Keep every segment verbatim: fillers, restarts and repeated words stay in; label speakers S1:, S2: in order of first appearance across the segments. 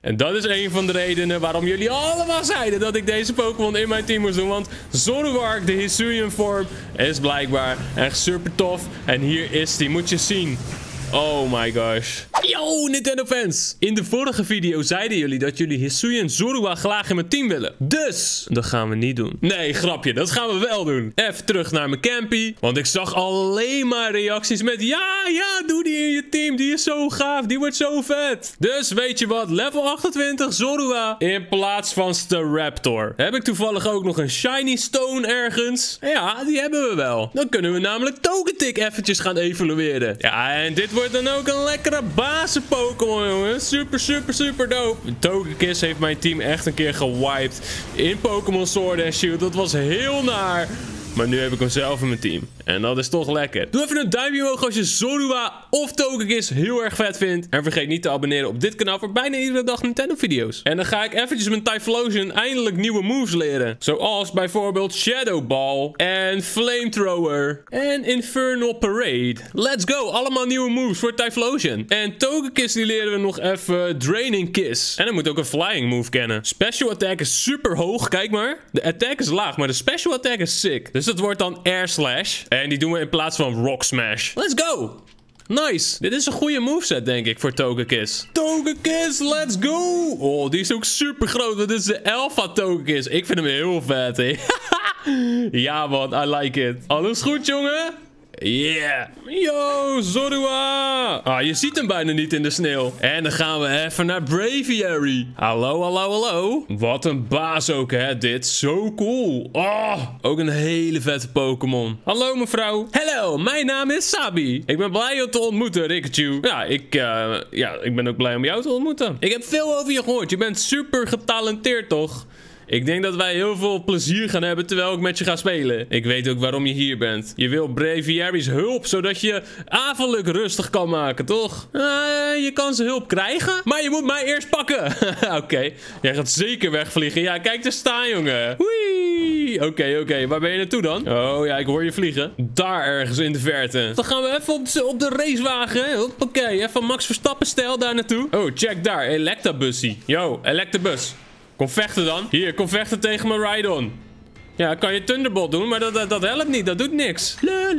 S1: En dat is een van de redenen waarom jullie allemaal zeiden dat ik deze Pokémon in mijn team moest doen. Want Zoroark, de Hisuian vorm, is blijkbaar echt super tof. En hier is die, moet je zien. Oh my gosh. Yo, Nintendo fans. In de vorige video zeiden jullie dat jullie Hisuian Zorua graag in mijn team willen. Dus, dat gaan we niet doen. Nee, grapje, dat gaan we wel doen. Even terug naar mijn campy. Want ik zag alleen maar reacties met... Ja, ja, doe die in je team. Die is zo gaaf. Die wordt zo vet. Dus, weet je wat? Level achtentwintig Zorua in plaats van Staraptor. Heb ik toevallig ook nog een Shiny Stone ergens? Ja, die hebben we wel. Dan kunnen we namelijk Togetic eventjes gaan evalueren. Ja, en dit wordt dan ook een lekkere bazen Pokémon, jongens. Super, super, super dope. Togekiss heeft mijn team echt een keer gewiped in Pokémon Sword and Shield. Dat was heel naar. Maar nu heb ik hem zelf in mijn team. En dat is toch lekker. Doe even een duimpje omhoog als je Zorua of Togekiss heel erg vet vindt. En vergeet niet te abonneren op dit kanaal voor bijna iedere dag Nintendo video's. En dan ga ik eventjes met Typhlosion eindelijk nieuwe moves leren. Zoals bijvoorbeeld Shadow Ball en Flamethrower en Infernal Parade. Let's go. Allemaal nieuwe moves voor Typhlosion. En Togekiss die leren we nog even Draining Kiss. En dan moet ook een Flying move kennen. Special attack is super hoog. Kijk maar. De attack is laag, maar de special attack is sick. Dus dat wordt dan Air Slash. En die doen we in plaats van Rock Smash. Let's go! Nice. Dit is een goede moveset, denk ik, voor Togekiss. Togekiss, let's go! Oh, die is ook super groot. Dit is de Alpha Togekiss. Ik vind hem heel vet, hè. Ja, man. I like it. Alles goed, jongen? Yeah. Yo, Zorua. Ah, je ziet hem bijna niet in de sneeuw. En dan gaan we even naar Braviary. Hallo, hallo, hallo. Wat een baas ook, hè, dit. Zo cool. Oh, ook een hele vette Pokémon. Hallo, mevrouw. Hallo, mijn naam is Sabi. Ik ben blij je te ontmoeten, Rikachu. Ja, ik, uh, ja, ik ben ook blij om jou te ontmoeten. Ik heb veel over je gehoord. Je bent super getalenteerd, toch? Ik denk dat wij heel veel plezier gaan hebben terwijl ik met je ga spelen. Ik weet ook waarom je hier bent. Je wil Braviary's hulp, zodat je avondelijk rustig kan maken, toch? Uh, je kan zijn hulp krijgen, maar je moet mij eerst pakken. Oké, okay. Jij gaat zeker wegvliegen. Ja, kijk, daar staan, jongen. Oei. Oké, okay, oké. Okay. Waar ben je naartoe dan? Oh ja, ik hoor je vliegen. Daar ergens in de verte. Dan gaan we even op de, op de racewagen. Hoppakee, even Max Verstappen stijl daar naartoe. Oh, check daar. Electabussie. Yo, Electabus. Kom vechten dan. Hier, kom vechten tegen mijn Rhydon. Ja, kan je Thunderbolt doen, maar dat, dat, dat helpt niet. Dat doet niks.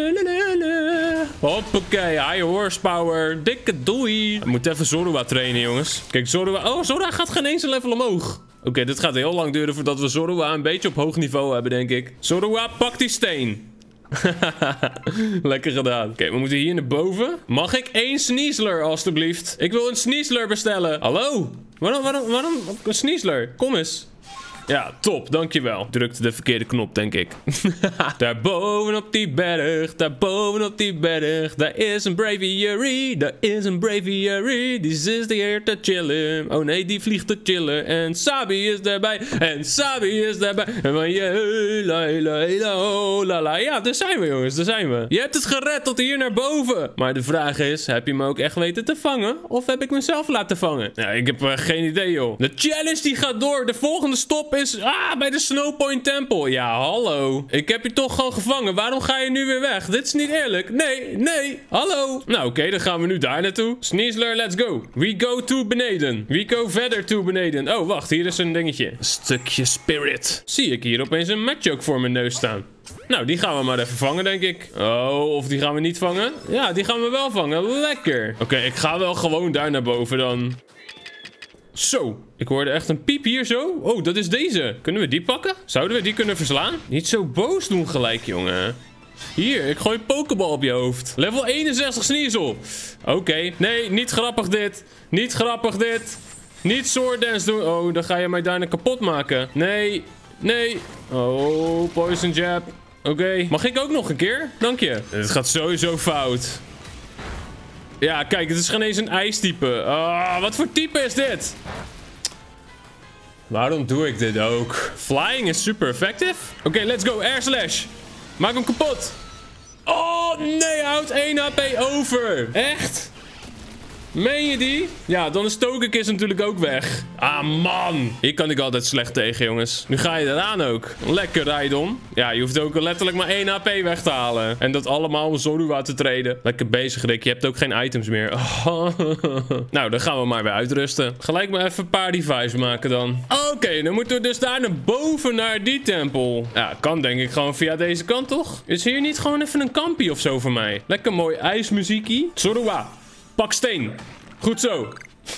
S1: Hoppakee, high horsepower. Dikke doei. Ik moet even Zorua trainen, jongens. Kijk, Zorua... Oh, Zorua gaat geen eens een level omhoog. Oké, okay, dit gaat heel lang duren voordat we Zorua een beetje op hoog niveau hebben, denk ik. Zorua, pak die steen. Lekker gedaan. Oké, okay, we moeten hier naar boven. Mag ik één Sneasler, alstublieft? Ik wil een Sneasler bestellen. Hallo? Waarom, waarom, waarom? Een Sneasler? Kom eens. Ja, top, dankjewel. Drukte de verkeerde knop, denk ik. Daar boven op die berg, daar boven op die berg, daar is een Braviary, daar is een Braviary, die zit hier te chillen. Oh nee, die vliegt te chillen. En Sabi is daarbij, en Sabi is daarbij. En van je, la la la la la. Ja, daar zijn we, jongens, daar zijn we. Je hebt het gered tot hier naar boven. Maar de vraag is, heb je me ook echt weten te vangen? Of heb ik mezelf laten vangen? Ja, ik heb uh, geen idee, joh. De challenge die gaat door. De volgende stop is... Ah, bij de Snowpoint Temple. Ja, hallo. Ik heb je toch gewoon gevangen. Waarom ga je nu weer weg? Dit is niet eerlijk. Nee, nee. Hallo. Nou, oké, okay, dan gaan we nu daar naartoe. Sneasler, let's go. We go to beneden. We go verder to beneden. Oh, wacht. Hier is een dingetje. Een stukje spirit. Zie ik hier opeens een Machoke voor mijn neus staan. Nou, die gaan we maar even vangen, denk ik. Oh, of die gaan we niet vangen? Ja, die gaan we wel vangen. Lekker. Oké, okay, ik ga wel gewoon daar naar boven dan. Zo, ik hoorde echt een piep hier zo. Oh, dat is deze. Kunnen we die pakken? Zouden we die kunnen verslaan? Niet zo boos doen gelijk, jongen. Hier, ik gooi een pokeball op je hoofd. Level eenenzestig Sneasel. Oké, okay. Nee, niet grappig dit. Niet grappig dit. Niet Sword Dance doen. Oh, dan ga je mij daarna kapot maken. Nee, nee. Oh, Poison Jab. Oké, okay. Mag ik ook nog een keer? Dank je. Het gaat sowieso fout. Ja, kijk, het is geen eens een ijstype. Oh, wat voor type is dit? Waarom doe ik dit ook? Flying is super effective. Oké, okay, let's go. Air Slash. Maak hem kapot. Oh, nee, hij houdt één H P over. Echt? Meen je die? Ja, dan is Togekiss natuurlijk ook weg. Ah, man. Hier kan ik altijd slecht tegen, jongens. Nu ga je eraan ook. Lekker, Rhydon. Ja, je hoeft ook letterlijk maar één H P weg te halen. En dat allemaal om Zorua te treden. Lekker bezig, Rick. Je hebt ook geen items meer. Oh. Nou, dan gaan we maar weer uitrusten. Gelijk maar even een paar revives maken dan. Oké, okay, dan moeten we dus daar naar boven naar die tempel. Ja, kan denk ik gewoon via deze kant, toch? Is hier niet gewoon even een kampie of zo voor mij? Lekker mooi ijsmuziekie. Zorua, pak steen. Goed zo.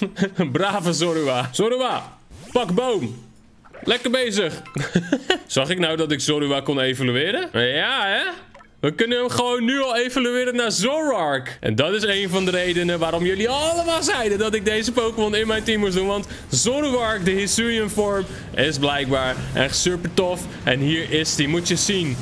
S1: Brave Zorua. Zorua, pak boom. Lekker bezig. Zag ik nou dat ik Zorua kon evalueren? Ja, hè? We kunnen hem gewoon nu al evalueren naar Zoroark. En dat is een van de redenen waarom jullie allemaal zeiden dat ik deze Pokémon in mijn team moest doen. Want Zoroark, de Hisuian vorm, is blijkbaar echt super tof. En hier is die, moet je zien.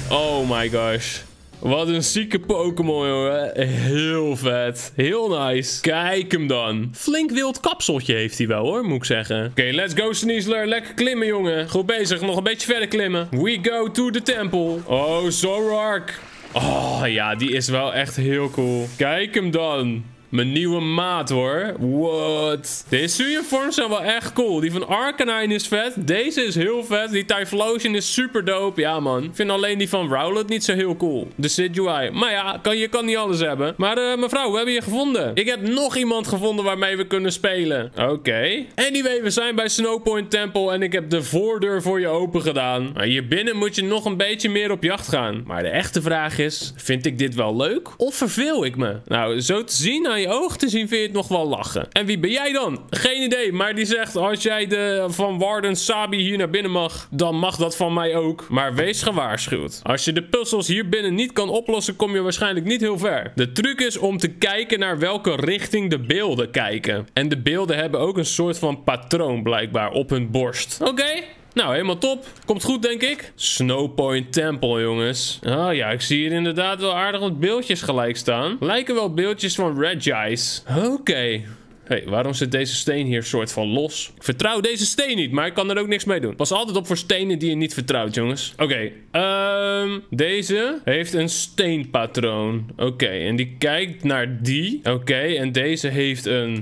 S1: Oh my gosh. Wat een zieke Pokémon, jongen. Heel vet. Heel nice. Kijk hem dan. Flink wild kapseltje heeft hij wel, hoor, moet ik zeggen. Oké, okay, let's go, Sneasler. Lekker klimmen, jongen. Goed bezig. Nog een beetje verder klimmen. We go to the temple. Oh, Zoroark. Oh, ja, die is wel echt heel cool. Kijk hem dan. Mijn nieuwe maat, hoor. What? De Hisuian vorms zijn wel echt cool. Die van Arcanine is vet. Deze is heel vet. Die Typhlosion is super dope. Ja, man. Ik vind alleen die van Rowlet niet zo heel cool. De Decidueye. Maar ja, kan, je kan niet alles hebben. Maar uh, mevrouw, we hebben je gevonden. Ik heb nog iemand gevonden waarmee we kunnen spelen. Oké. Okay. Anyway, we zijn bij Snowpoint Temple. En ik heb de voordeur voor je open gedaan. Maar hier binnen moet je nog een beetje meer op jacht gaan. Maar de echte vraag is, vind ik dit wel leuk? Of verveel ik me? Nou, zo te zien aan je oog te zien vind je het nog wel lachen. En wie ben jij dan? Geen idee, maar die zegt als jij de van Warden Sabi hier naar binnen mag, dan mag dat van mij ook. Maar wees gewaarschuwd. Als je de puzzels hier binnen niet kan oplossen, kom je waarschijnlijk niet heel ver. De truc is om te kijken naar welke richting de beelden kijken. En de beelden hebben ook een soort van patroon blijkbaar op hun borst. Oké. Okay. Nou, helemaal top. Komt goed, denk ik. Snowpoint Temple, jongens. Oh ja, ik zie hier inderdaad wel aardig wat beeldjes gelijk staan. Lijken wel beeldjes van Regice. Oké. Okay. Hé, hey, waarom zit deze steen hier soort van los? Ik vertrouw deze steen niet, maar ik kan er ook niks mee doen. Pas altijd op voor stenen die je niet vertrouwt, jongens. Oké, okay. um, deze heeft een steenpatroon. Oké, okay, en die kijkt naar die. Oké, okay, en deze heeft een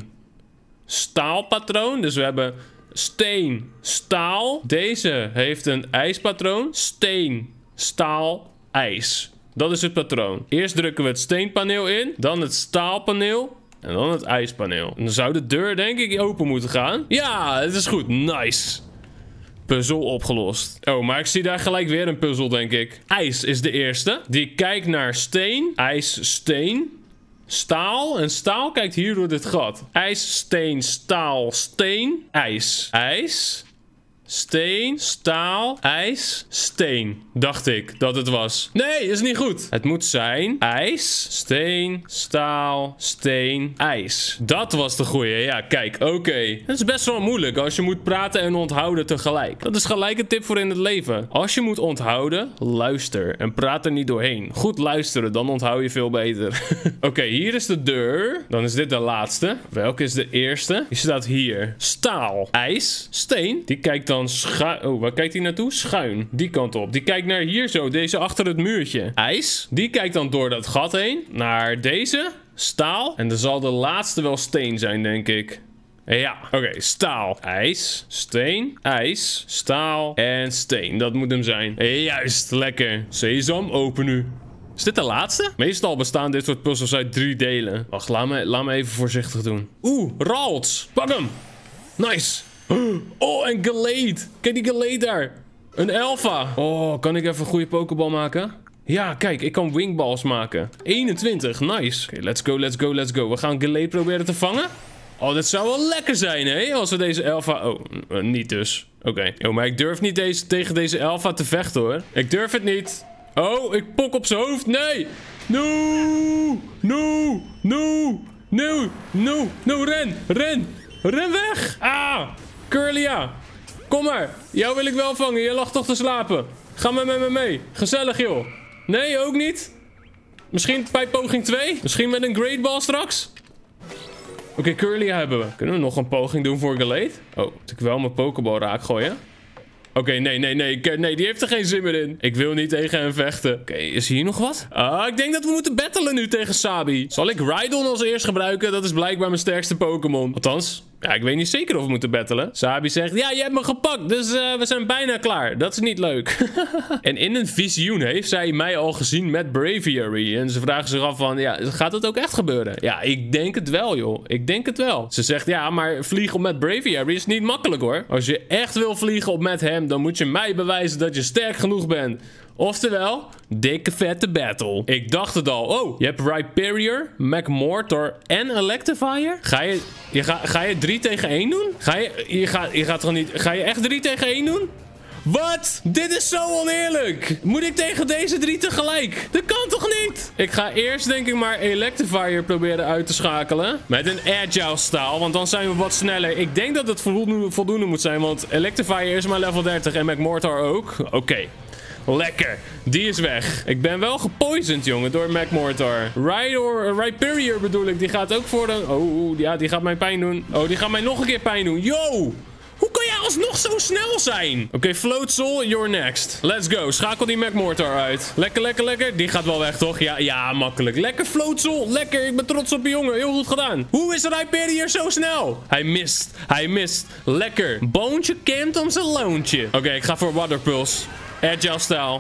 S1: staalpatroon. Dus we hebben steen, staal. Deze heeft een ijspatroon. Steen, staal, ijs. Dat is het patroon. Eerst drukken we het steenpaneel in, dan het staalpaneel. En dan het ijspaneel. En dan zou de deur denk ik open moeten gaan. Ja, het is goed. Nice. Puzzel opgelost. Oh, maar ik zie daar gelijk weer een puzzel, denk ik. IJs is de eerste. Die kijkt naar steen. IJs, steen. Staal. En staal kijkt hier door dit gat. IJs, steen, staal, steen. IJs. IJs. Steen, staal, ijs, steen. Dacht ik dat het was. Nee, is niet goed. Het moet zijn ijs, steen, staal, steen, ijs. Dat was de goeie. Ja, kijk. Oké. Okay. Dat is best wel moeilijk als je moet praten en onthouden tegelijk. Dat is gelijk een tip voor in het leven. Als je moet onthouden, luister. En praat er niet doorheen. Goed luisteren, dan onthoud je veel beter. Oké, okay, hier is de deur. Dan is dit de laatste. Welke is de eerste? Die staat hier. Staal, ijs, steen. Die kijkt dan schuin. Oh, waar kijkt hij naartoe? Schuin. Die kant op. Die kijkt naar hier zo. Deze achter het muurtje. IJs. Die kijkt dan door dat gat heen. Naar deze. Staal. En dan zal de laatste wel steen zijn, denk ik. Ja. Oké. Okay, staal. IJs. Steen. IJs. Staal. En steen. Dat moet hem zijn. Juist. Lekker. Sesam, open nu. Is dit de laatste? Meestal bestaan dit soort puzzels uit drie delen. Wacht, laat me, laat me even voorzichtig doen. Oeh, Ralts. Pak hem. Nice. Oh, en Gallade. Kijk die Gallade daar. Een Alpha. Oh, kan ik even een goede Pokéball maken? Ja, kijk, ik kan wingballs maken. eenentwintig, nice. Oké, okay, let's go, let's go, let's go. We gaan Gallade proberen te vangen. Oh, dat zou wel lekker zijn, hè? Als we deze Alpha... Oh, uh, niet dus. Oké. Okay. Oh, maar ik durf niet deze, tegen deze Alpha te vechten, hoor. Ik durf het niet. Oh, ik pok op zijn hoofd. Nee. No. No. No. No. No. No, ren. Ren. Ren weg. Ah. Curlia, kom maar. Jou wil ik wel vangen. Je lag toch te slapen. Ga maar met me mee. Gezellig, joh. Nee, ook niet? Misschien bij poging twee? Misschien met een Great Ball straks? Oké, okay, Curlia hebben we. Kunnen we nog een poging doen voor Gallade? Oh, moet ik wel mijn Pokéball raak gooien? Oké, okay, nee, nee, nee. Nee, die heeft er geen zin meer in. Ik wil niet tegen hem vechten. Oké, okay, is hier nog wat? Ah, ik denk dat we moeten battelen nu tegen Sabi. Zal ik Rhydon als eerst gebruiken? Dat is blijkbaar mijn sterkste Pokémon. Althans... Ja, ik weet niet zeker of we moeten battelen. Sabi zegt, ja, je hebt me gepakt, dus uh, we zijn bijna klaar. Dat is niet leuk. En in een visioen heeft zij mij al gezien met Braviary. En ze vragen zich af van, ja, gaat dat ook echt gebeuren? Ja, ik denk het wel, joh. Ik denk het wel. Ze zegt, ja, maar vliegen met Braviary is niet makkelijk, hoor. Als je echt wil vliegen op met hem, dan moet je mij bewijzen dat je sterk genoeg bent. Oftewel, dikke vette battle. Ik dacht het al. Oh, je hebt Rhyperior, Magmortar en Electivire. Ga je, je, ga, ga je drie tegen één doen? Ga je, je, gaat, je gaat toch niet... Ga je echt drie tegen één doen? Wat? Dit is zo oneerlijk. Moet ik tegen deze drie tegelijk? Dat kan toch niet? Ik ga eerst denk ik maar Electivire proberen uit te schakelen. Met een Agile staal, want dan zijn we wat sneller. Ik denk dat het voldoende, voldoende moet zijn, want Electivire is maar level dertig en Magmortar ook. Oké. Okay. Lekker. Die is weg. Ik ben wel gepoisoned, jongen, door Magmortar. Rhydor, Rhyperior bedoel ik. Die gaat ook voor de... Oh, ja, die gaat mij pijn doen. Oh, die gaat mij nog een keer pijn doen. Yo! Hoe kan jij alsnog zo snel zijn? Oké, okay, Floatzel, you're next. Let's go. Schakel die Magmortar uit. Lekker, lekker, lekker. Die gaat wel weg, toch? Ja, ja, makkelijk. Lekker, Floatzel. Lekker. Ik ben trots op je, jongen. Heel goed gedaan. Hoe is Rhyperior zo snel? Hij mist. Hij mist. Lekker. Boontje kent om zijn loontje. Oké, okay, ik ga voor Waterpulse. Agile style.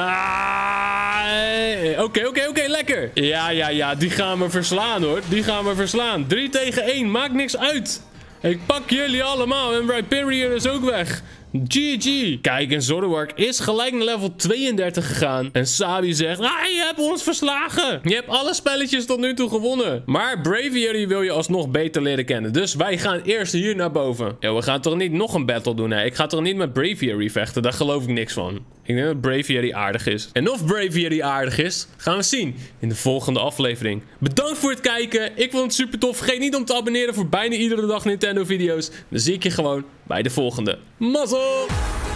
S1: Oké, oké, oké, lekker. Ja, ja, ja, die gaan we verslaan, hoor. Die gaan we verslaan. drie tegen één, maakt niks uit. Ik pak jullie allemaal en Rhyperior is ook weg. G G. Kijk, en Zoroark is gelijk naar level tweeëndertig gegaan. En Sabi zegt, ah, je hebt ons verslagen. Je hebt alle spelletjes tot nu toe gewonnen. Maar Braviary wil je alsnog beter leren kennen. Dus wij gaan eerst hier naar boven. Ja, we gaan toch niet nog een battle doen, hè? Ik ga toch niet met Braviary vechten? Daar geloof ik niks van. Ik denk dat Braviary aardig is. En of Braviary aardig is, gaan we zien in de volgende aflevering. Bedankt voor het kijken. Ik vond het super tof. Vergeet niet om te abonneren voor bijna iedere dag Nintendo video's. Dan zie ik je gewoon bij de volgende. Mazzel!